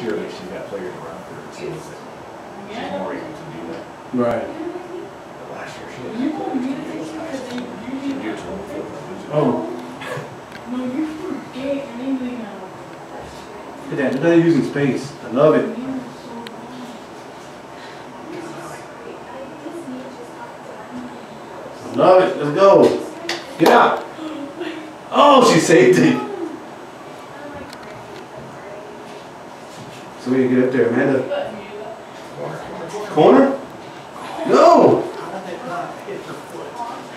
year that she got players around her, so she's more able to do that. Right. But last year she had players to do those high school. She did it to one field. Oh. No, you forget anything now. Look at that. Look at that using space. I love it. I love it. Let's go. Get out. Oh, she saved it. So we can get up there, Amanda. Corner? Go! How did that not hit her foot?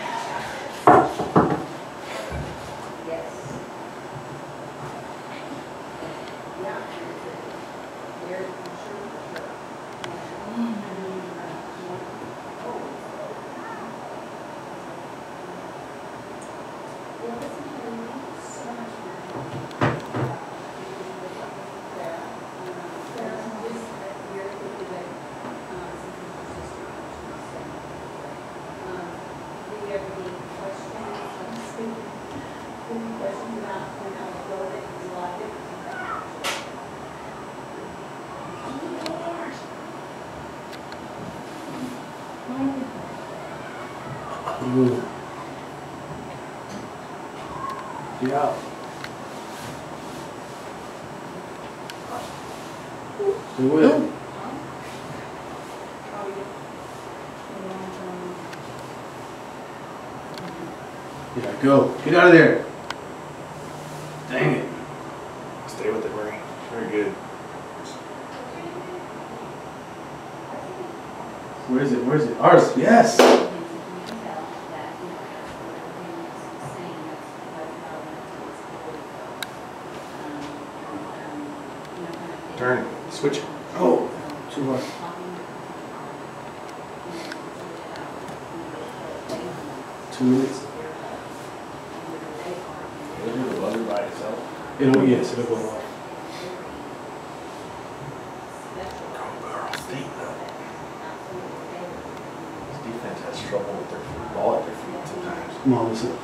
Move. Get out. Stay with it. Yeah, go. Get out of there. Dang it. Stay with it, Murray. Very good. Where is it? Where is it? Ours. Yes. Turn. Switch it. Oh, too hard. Two minutes. It'll do the buzzer by itself. It'll, yes, it'll go off. This defense has trouble with their ball at their feet sometimes. Come on, listen.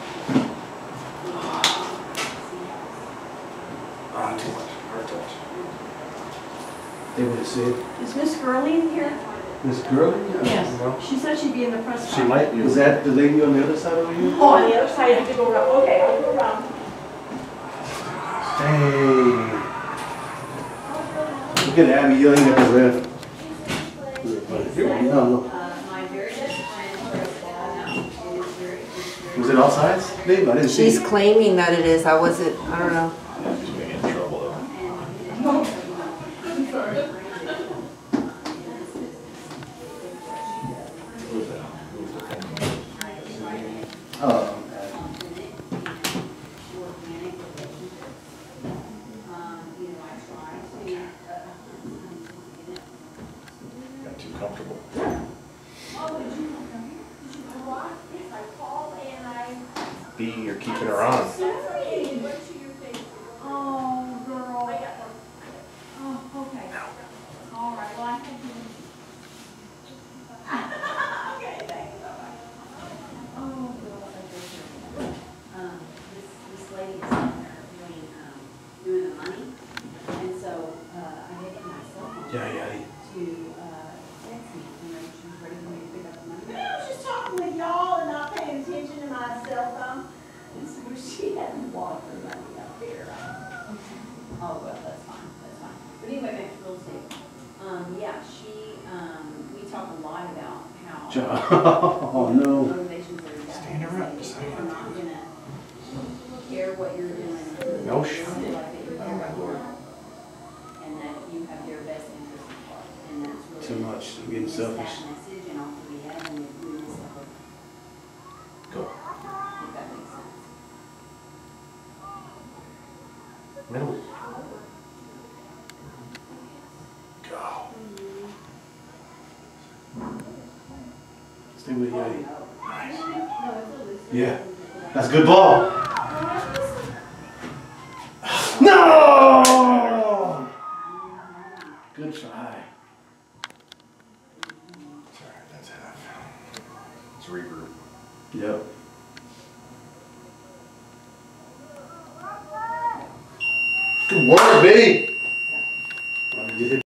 Ah, too much. Hard touch. They would have said, Is Miss Gurley in here? Miss Gurley? Yes. No. She said she'd be in the press She box. might be. Was that the lady on the other side over here? Oh, on the other side, I have to go around. Okay, I'll go around. Dang. Look at Abby yelling at the ref. No, no. My very best friend, Was it all sides? Babe, I didn't see She's it. claiming that it is. I wasn't, I don't know. She's gonna get in trouble though. Who's that? Who's the thing? Oh, Got too comfortable. B, you're keeping her on. Oh, girl. Oh, okay. All right, well, I think you... Okay, thanks. Oh, girl. This lady is sitting there doing the money, and so I had my cell phone yeah, yeah. to text me when she was ready for me to pick up the money. I was just talking with y'all and not paying attention to my cell phone. And so she hadn't walked her money up there. Oh, well, that's fine, that's fine. But anyway, back to real estate. Yeah, we talk a lot about how Oh, no. motivations are exactly Stand her up the beside same. You're not gonna care what you're doing. No shot. Feel like that you care about your, and that you have their best interest in heart. And that's really. Too much. I'm getting miss selfish. That message and all we have and we miss the hope. Go. If that makes sense. Middle. Go. Stay with Yadi. Nice. Yeah. That's a good ball. No! Good try. Sorry, that's half. Let's regroup. Yep. Good work, B. You hit